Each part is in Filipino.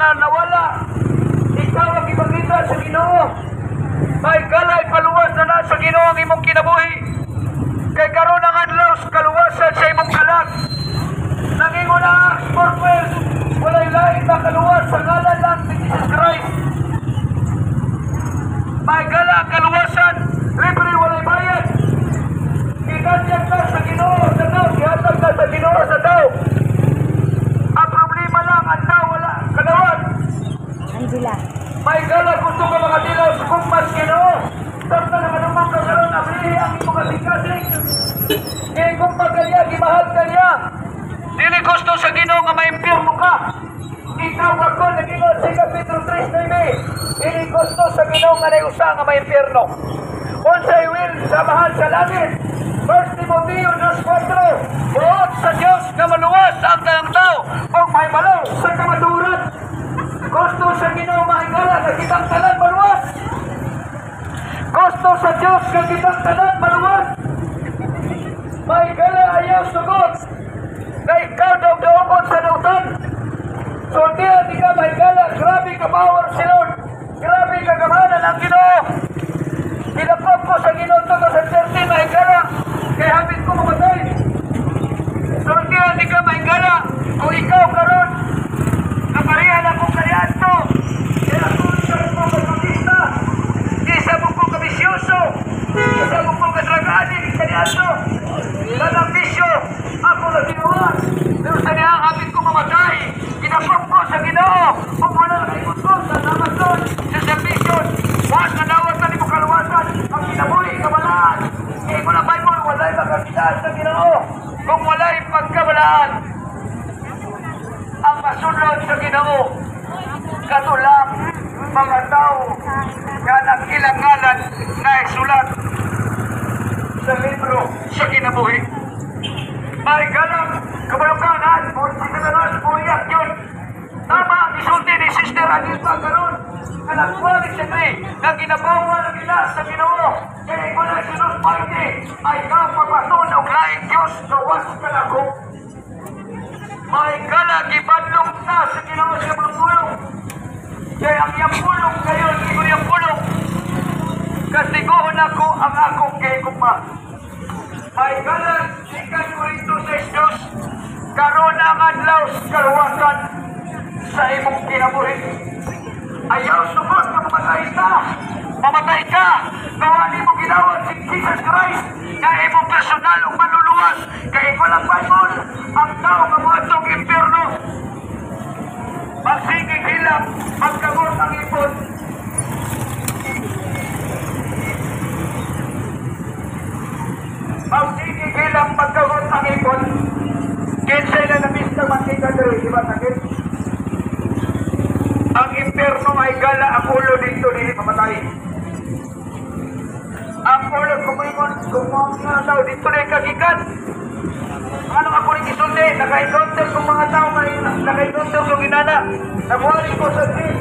nga nawala. Ikaw ang ipakita sa Ginoo. May galay paluwas na na sa Ginoo ang imong kinabuhi. Kay karon ang adlaw kaluwasan sa imong kalag. Nangingon na purpose, walay lain na kaluwas sa ngalan lang ni Jesus Christ. May gala kaluwasan, libre walay bayad. Kinadyan ka sa Ginoo sa tao, ihatag ka sa Ginoo sa tao. Ang problema lang, ang tao wala kalawat. Angela. May gala gusto ka makadilaw sa kumpas Ginoo. Tapos na manumang kasaroon, abrihi ang imong kasing-kasing. Kung kanya, gimahal kanya. Dili gusto sa Ginoo nga maimpirno ka. Ikaw ako, nag-ingon si Kapitulo 3, dili gusto sa Ginoo nga naiusa nga maimpirno. Unsay will sa mahal sa langit. 1 Timoteo 2:4. Buot sa Dios nga maluwas ang tanang tao ug mahibalo sa kamatuoran. Gusto sa Ginoo mahigala nga kitang tanan maluwas. Gusto sa Dios nga kitang tanan maluwas. Mahigala ayaw sugot. Na ikaw daw daogon sa dautan. So di ka mahigala, grabe ka power si Lord. Grabe ka kamahanan ang Ginoo. Pinapap ko sa Ginoo to sa 13 mahigala. Kaya habit ko mamatay. So di ka mahigala. Kung ikaw karon naparihan akong kayaan to. Kaya kung sa mo kapatista. Isa mo kong kabisyoso. Isa mo kong kadragaan. Kayaan to. Dalang bisyo. Ako na ginawa. Pero sa niya, habit ko mamatay. Kinapok ko sa Ginoo. Kung wala na kayo ko sa Amazon, sa Sambition. Wag na dawat na ni mo kaluwasan. Ang kinabuhi, kabalaan. Kaya ko na Bible, wala'y magkakitaan sa Ginoo. Kung wala'y pagkabalaan. Ang masunod sa Ginoo. Katulang mga tao na nakilangalan na isulat sa libro sa kinabuhi. May ganang kabalukanan o si Satanas Puriak yun. Tama ang isulti ni Sister Anilpa karon na nagwalik siya na ginabawa na nila sa Ginoo. Kaya ko na sinus parte ay ikaw papaton ng laing Diyos na was ka na ko. May gala gibadlong na sa Ginoo sa pulong. Kaya ang iyang pulong ngayon, hindi ko niyang pulong. Kasiguhon ako ang akong kay kuma. May galang ikan ko ito sa Diyos. Karoon ang adlaw kaluwasan sa imong kinabuhi. Ayaw sumot na mamatay ka. Mamatay ka. Kawali mo ginawat si Jesus Christ na imong personal o manluluwas. Kaya ko lang Bible, ang tao kamuatong impyerno. Magsigig hilang, magkamot ang ipon. Magsigig hilang, magkamot ang ipon. Kinsay na nabis na mantika diri, di ba sakit? Ang impyerno ay gala ang ulo dito, dili pamatay. Ang ulo kumingon, kumanga daw, dito na kagikan. Ano ako rin isulti, naka-encounter kong mga tao, naka-encounter kong ginana. Nabuhari ko sa din.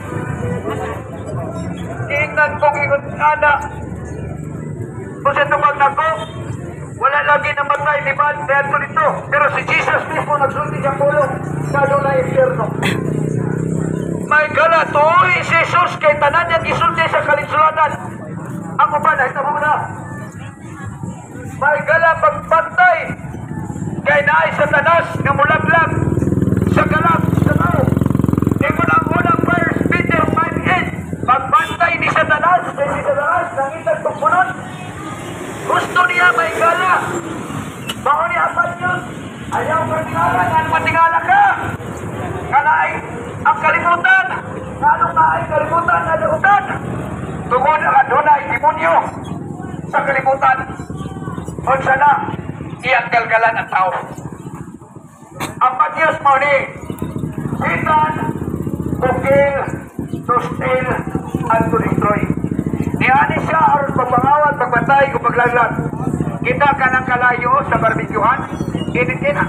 Tingnan kong ingon anak. Kung sa tumag na ko, wala lagi na matay ni Bad dito dito. Pero si Jesus mismo nagsulti siyang pulong. Kado na impyerno. May gala, tuoy si Jesus kay tanan niyang isulti sa kalinsulatan. Ako ba, nahitabo na. May gala, pagpantay. Kay naay Satanas nga mulaglag sa galak sa tao. Ito ang unang 1 Peter 5:8. Pagbantay ni Satanas, kay si Satanas nangitag tungpunod. Gusto niya may gala. Bako niya apat yun. Ayaw patingala, nga patingala ka. Kanaay ang kalimutan. Kano ka ay kalimutan na dautan. Tungod ang doon ay demonyo sa kalimutan. Kung sana, iyang galgalan ang tao. Ang Diyos mo ni Satan, to kill, to steal, and to destroy. Niani siya aron pagpangawat, pagbantay, o paglaglag. Kita ka ng kalayo sa barbecuehan, init-ina.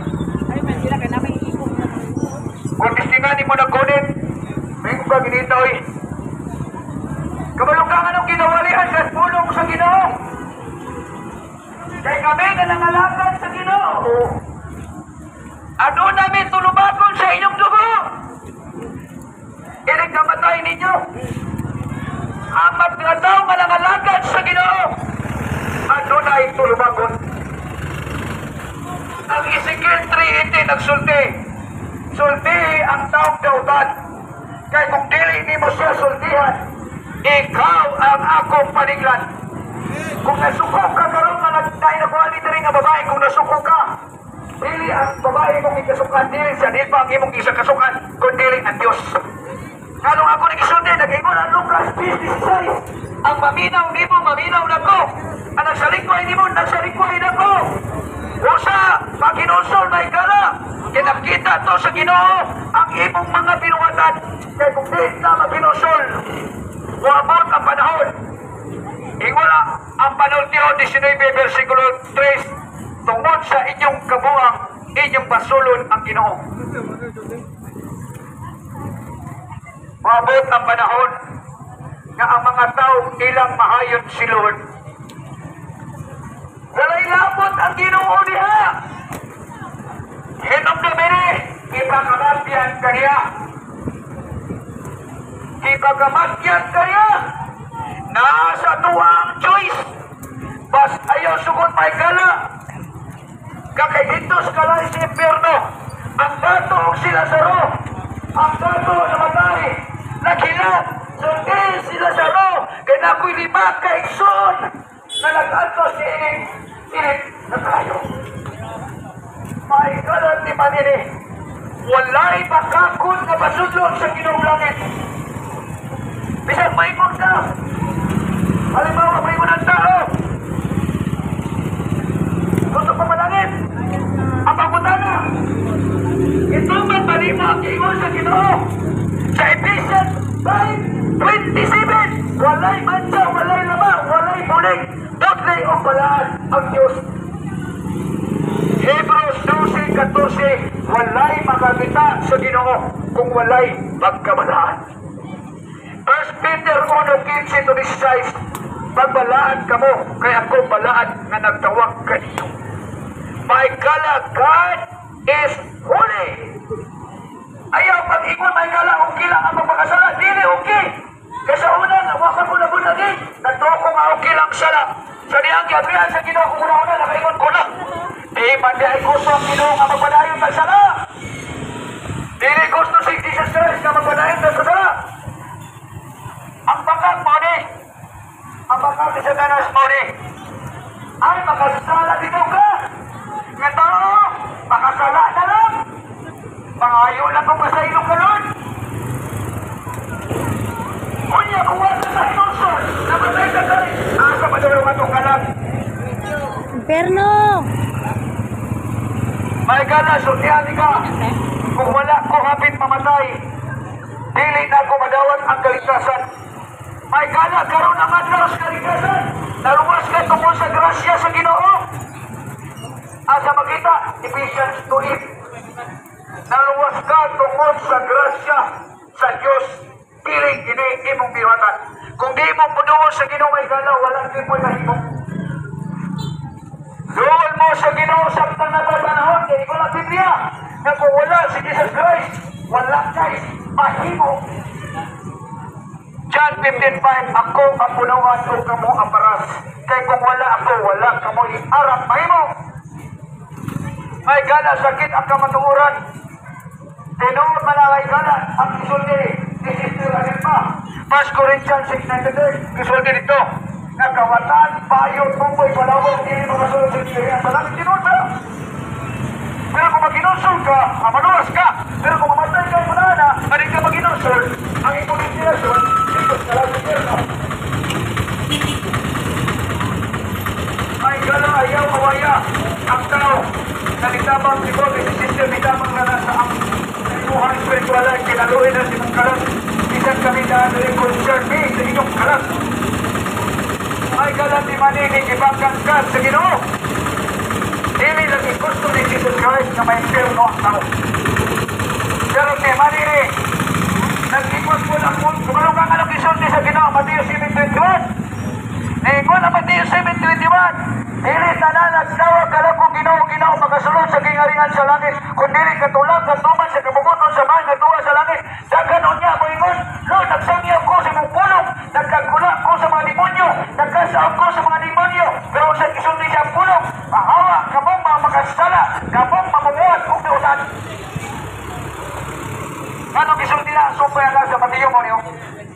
Kung distingan mo nagkunit, may kong ginitoy. Kabalong ka nga nung ginawalihan sa pulong sa Ginoo. Kaya kami na nangalakan sa Ginoo. Ano namin tulubagon sa inyong dugo? sulti ang taong dautan. Kaya kung dili ni mo siya sultihan, ikaw ang akong paninglan. Kung nasuko ka karon nga nagtayo na kuha dito rin nga babae, kung nasuko ka, dili ang babae mong ikasukan, dili sa dili pa ang imong isa kasukan, kung dili ang Diyos. Kalong ako nagisulti, nag-ingon ang Lucas 15:16, ang maminaw ni mo, maminaw na ko. Ang nagsalikway ni mo, nagsalikway na ko. Usa, paginusol na ikala. Kinakita to sa Ginoo ang imong mga binuwatan. Kaya kung di na maginusol, wabot ang panahon. Ingula ang panultiho 19 versikulo 3, tungod sa inyong kabuang, inyong pasulon ang Ginoo. Wabot ang panahon nga ang mga tao ilang mahayon si Lord. Walay labot ang Ginoo diha. Hinom na bini, ipakamatyan kaniya. Ipakamatyan kaniya. Nasa tuwang choice. Bas ayaw sugod may kala. Kakaitos kalay si Impierno. Ang dato sila sa ro. Ang dato na matay. Nagilat. Sundi sila sa ro. Kaya na ako'y 5 kaigsoon. Na nag-antos ni Inig na tayo. May kalat ni Manini. Walay makakot na pasudlon sa Ginoong langit. Bisang maikot ka. Halimbawa, maikot ang tao. Gusto pa malangit. Ang pagputana. Ito man palima ang kiingon sa Ginoo. Sa Ephesians 5:27. Walay mancha, walay lama, walay bulig. Dotle o balaan ang Diyos. Hebrews 12:14. Walay makakita sa Ginoo kung walay pagkabalaan. 1 Peter 1:15-16. Pagbalaan ka mo, kaya ako balaan na nagtawag ka dito. My kala, God is holy. Ayaw pag-ikon, may kala, okay lang ang magpakasala. Dili okay. Kasi una, nawakan mo na bunagin. Nagtuwa ko nga okay lang sala. Sa niyang gabrihan sa Ginoo ko una-una, nakaingon ko na. Di man di ay gusto ang Ginoo nga magpadayon ng sala. Dili gusto si Jesus Christ nga magpadayon ng sala. Ang bakag mo ni, ang bakag ni Satanas mo ni, ay makasala dito ka. Nga tao, makasala na lang. Pangayo lang kung sa ilong ka nun. Kunya, kung wala sa inusol, namatay ka ka rin. Asa pa daw itong kalag? Inferno! May gala, sultihan ka. Kung wala ko hapit mamatay, dili na ako madawat ang kaligtasan. May gala, karoon ang adlaw sa kaligtasan. Naluwas ka tungkol sa grasya sa Ginoo. Asa makita, Ephesians 2:8. Naluwas ka tungkol sa grasya sa Diyos. Piling ini imong biwatan. Kung di mo punuon sa Ginoo, may gala, walang di mo nahimong. Doon mo sa Ginoo sa panahon, kaya ikaw na Biblia, na kung wala si Jesus Christ, wala guys, mahimo. John 15:5, ako ang punuan o kamo ang paras. Kaya kung wala ako, wala kamo iarap mahimo. May gala, sakit ang kamatuuran. Tinuod malaway gala, ang isulti, isister agad pa. 1 Corinthians 6:93, isulti dito. Nagkawatan, payo, tumboy, palawag, hindi makasulog sa Diyos. Malaming kinusol. Pero kung maginusol ka, maluwas ka. Pero kung mamatay ka, manana, maring ka maginusol, ang ipunitilasyon, dito sa lang sa Diyos. Ay, gala, ayaw, awaya, ang tao, nalitabang si Bro, si Sister, nitabang na nasa ang imuhang spiritual ay kinaluin na si mong kalat. Isang kami na concern me sa inyong kalat. Ay galat ni Manini, ibanggang ka sa Ginoo. Dili lagi gusto ni Jesus Christ na may impierno ang tao. Pero ni Manini, nag-ikot po lang po, kumalong kang anong isulti sa Ginoo, Mateo 7:21. Naiikot ang Mateo 7:21. Dili tanan nagtawag ka lang kung Ginoo, makasulod sa kingaringan sa langit. Kung dili katulad, katuman sa kabubuton sa mga natuwa sa langit. Daganon niya mo ingon, Lord, nagsangyaw ko sa mong pulong, nagkagula ko sa mga demonyo, nagkasaog ko sa mga demonyo, pero sa isulti siya pulong, mahawa, kamong mga makasala, kamong mamumuhat kung nausan. Ano gisulti na sumpay ang sa patiyo mo niyo?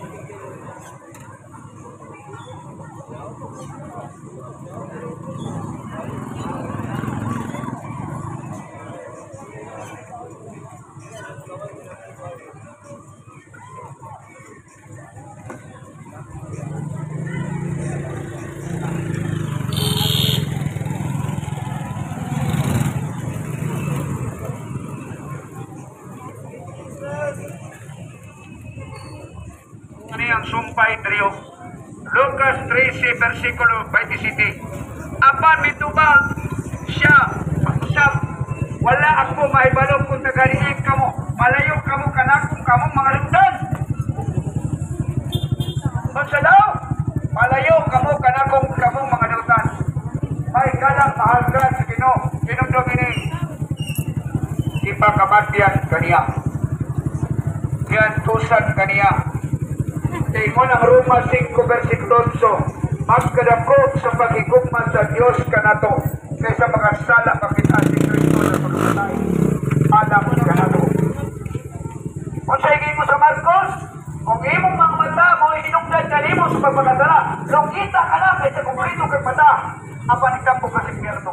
Ano yung sumpay trio? Lucas 13 versikulo 27. Apan mitubag siya usap, wala ako maibalog kung tagariin kamo, malayo kamo kanakong kamong mga lugdan. Unsa daw? Malayo kamo kanakong kamong mga lugdan. May galang mahalgan sa Ginoo, Ginoo Domini. Ipakamatyan kaniya. Yan tusan kaniya. Ingon ang Roma 5 versikulo 8, magkadakop sa pagigugma sa Dios kanato kaysa mga sala makita si Kristo na pagpatay alam kanato. Kung sa higing mo sa Marcos, kung imong mga mata mo inunugdan kanimo sa pagpakadala, lukita ka na kaysa kung ito kay mata ang panikampo ka sa impyerno.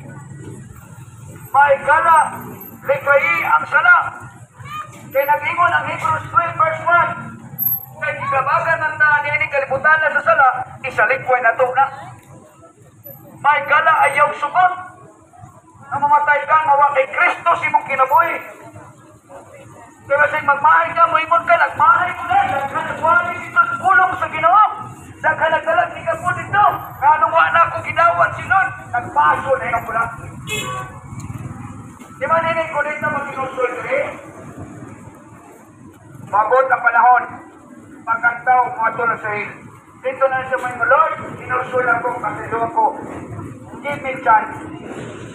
May gala likayi ang sala kay nag-ingon ang Hebrews 12 verse 1. Kaya gigabagan ng nani kalibutan na sa sala, isalikway na ito na. May gala ayaw sugot. Na mamatay ka, mawa kay Kristo si mong kinabuhi. Kaya kasi magmahay ka, muhimod ka, nagmahay mo na. Daghan nagwali dito sa pulong sa Ginoo. Daghan nagdalag ni Kapo dito. Kanong wala ko ginawat sinon, nagpaso na yung pula. Di ba nini ko dito mag-inusol ko eh? Mabot ang panahon. Pagkantaw mo ito na sa hil. Dito na siya may Lord, inusul ako kasi doon ko. Give me chance.